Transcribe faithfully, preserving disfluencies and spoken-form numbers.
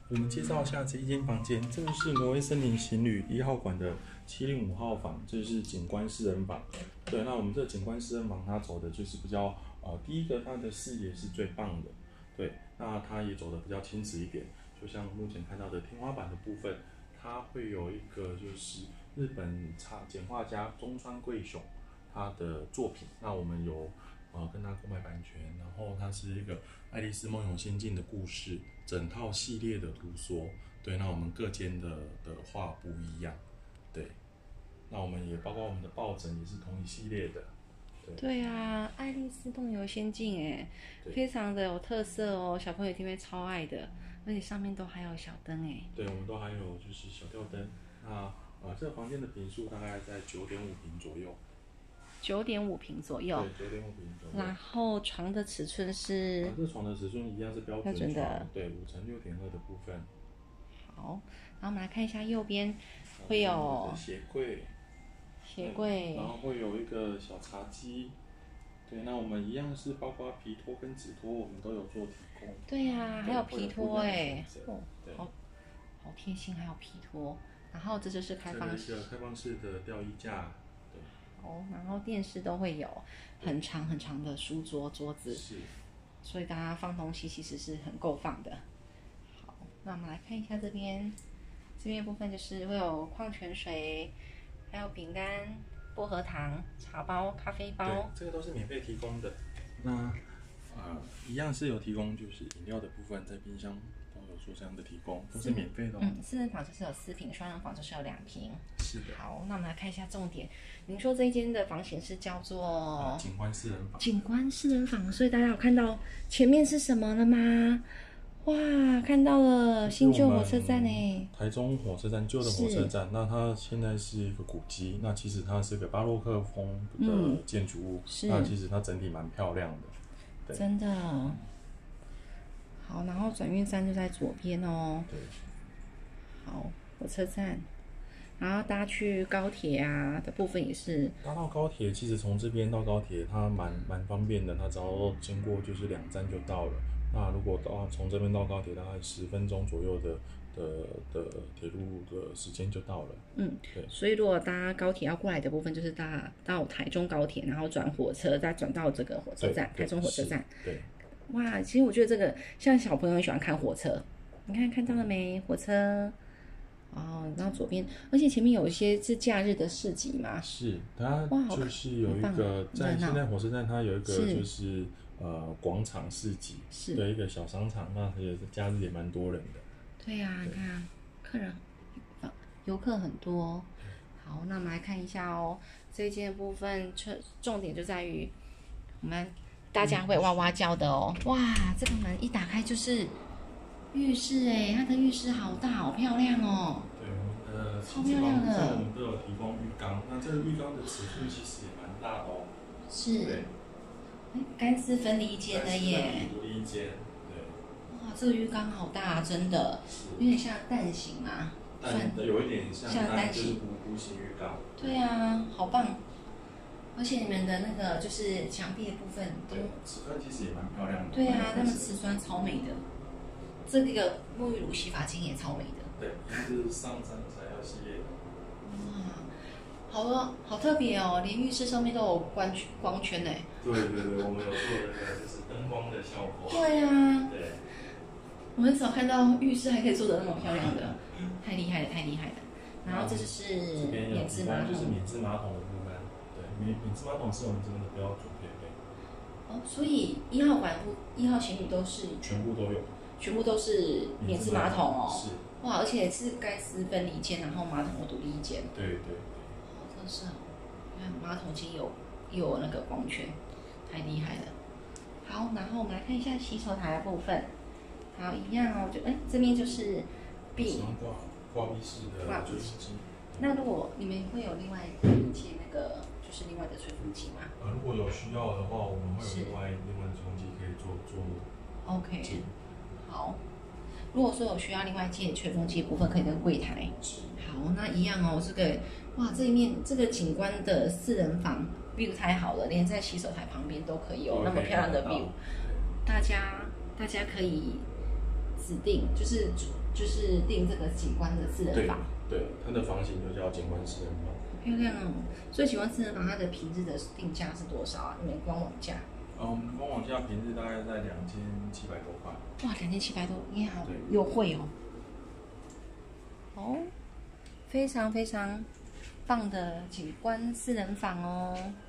我们介绍一下这一间房间，这个是挪威森林行旅一号馆的七零五号房，这是景观私人房。对，那我们这个景观私人房，它走的就是比较呃，第一个它的视野是最棒的，对，那它也走的比较亲子一点，就像目前看到的天花板的部分，它会有一个就是日本插简画家中川贵雄他的作品，那我们有呃跟他购买版权，然后它是一个《爱丽丝梦游仙境》的故事，整套系列的图说，对，那我们各间的的画不一样，对，那我们也包括我们的抱枕也是同一系列的，对。 对啊，《爱丽丝梦游仙境》哎，非常的有特色哦，小朋友这边超爱的，而且上面都还有小灯哎。 对，我们都还有就是小吊灯，那呃这个房间的坪数大概在九点五平左右。 九点五平左右， 对，九点五平左右。 然后床的尺寸是， 啊、这床的尺寸一样是标准准的， 对，五乘六点二的部分。 好，然后我们来看一下右边会有鞋柜， 鞋柜， 然后会有一个小茶几。对，那我们一样是包括皮托跟纸托，我们都有做提供。 对呀、啊，还有皮托哎， 哦， 好好贴心，还有皮托。然后这就是开放式， 开放式的吊衣架。 哦，然后电视都会有很长很长的书桌桌子， 是， 所以大家放东西其实是很够放的。好，那我们来看一下这边，这边部分就是会有矿泉水，还有饼干、薄荷糖、茶包、咖啡包， 对，这个都是免费提供的。那呃，一样是有提供就是饮料的部分，在冰箱都有做这样的提供，都是免费的、哦。 嗯，四人房就是有四瓶，双人房就是有两瓶。 是的。 好，那我们来看一下重点。您说这一间的房型是叫做、 啊、景观私人房。 景观私人房，所以大家有看到前面是什么了吗？哇，看到了新旧火车站呢。 台中火车站，旧的火车站，那它现在是一个古迹，那其实它是个巴洛克风的建筑物，嗯、那其实它整体蛮漂亮的。 真的。好，然后转运站就在左边哦。 对。 好，火车站，然后搭去高铁啊的部分也是。 搭到高铁，其实从这边到高铁它蛮蛮方便的，它只要经过就是两站就到了。那如果到从这边到高铁，大概十分钟左右的的的铁路的时间就到了。 嗯， 对。 所以如果搭高铁要过来的部分，就是搭到台中高铁，然后转火车，再转到这个火车站，台中火车站。 对。 哇，其实我觉得这个像小朋友很喜欢看火车，你看看到了没？火车。哦，然后左边，而且前面有一些是假日的市集嘛。 是，它就是有一个在现在火车站，它有一个就是呃广场市集的一个小商场，那也是假日也蛮多人的。 对呀、啊，你看客人、游客很多。好，那我们来看一下哦，这一间的部分重点就在于我们大家会哇哇叫的哦。哇，这个门一打开就是浴室哎，它的浴室好大，好漂亮哦。 对，呃， 超漂亮的。 我们都有提供浴缸，那这个浴缸的尺寸其实也蛮大的哦。 是。对。干湿分离间的耶。 独立间，对。 哇，这个浴缸好大，真的，有点像蛋形嘛。 蛋有一点像蛋形，就是弧弧形浴缸。 对啊，好棒。而且你们的那个就是墙壁的部分都， 瓷砖其实也蛮漂亮的。 对啊，他们瓷砖超美的。这个沐浴乳洗发精也超美的。 对，是上山材料系列的。 哇，好多好特别哦，连浴室上面都有光光圈呢。 对对对，我们有做那个就是灯光的效果。 对啊。 对。 我很少看到浴室还可以做得那么漂亮的，太厉害了，太厉害了。然后这就是免治马桶， 就是免治马桶的部分。对，免免治马桶是我们这边的标准配备。 哦，所以一号馆部、一号情侣都是全部都有。 全部都是免治马桶哦， 是哇，而且是盖斯分离间，然后马桶有独立一间。 对对对， 好特色哦！看马桶间有有那个光圈，太厉害了。好，然后我们来看一下洗手台的部分。好，一样哦，就哎这边就是壁挂挂壁式的吹风机。 那如果你们会有另外接那个就是另外的吹风机吗？ 呃，如果有需要的话，我们会有另外另外的吹风机可以做做。 OK。好，如果说有需要另外接吹风机的部分，可以跟柜台。好，那一样哦。这个哇，这一面这个景观的四人房 view 太好了，连在洗手台旁边都可以有那么漂亮的 view。大家大家可以指定，就是就是订这个景观的四人房。 对，对，它的房型就叫景观四人房。 好漂亮哦！所以景观四人房它的平日的定价是多少啊？你们官网价？ 呃，我们官网价平日大概在两千七百多块。 哇，两千七百多，你好优惠哦！哦，非常非常棒的景观四人房哦。